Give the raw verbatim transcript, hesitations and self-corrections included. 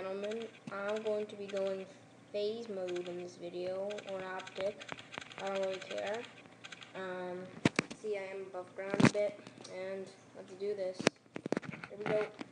gentlemen, I'm going to be going FaZe mode in this video, or optic. I don't really care. Um, see, I am above ground a bit, and let's do this. Here we go.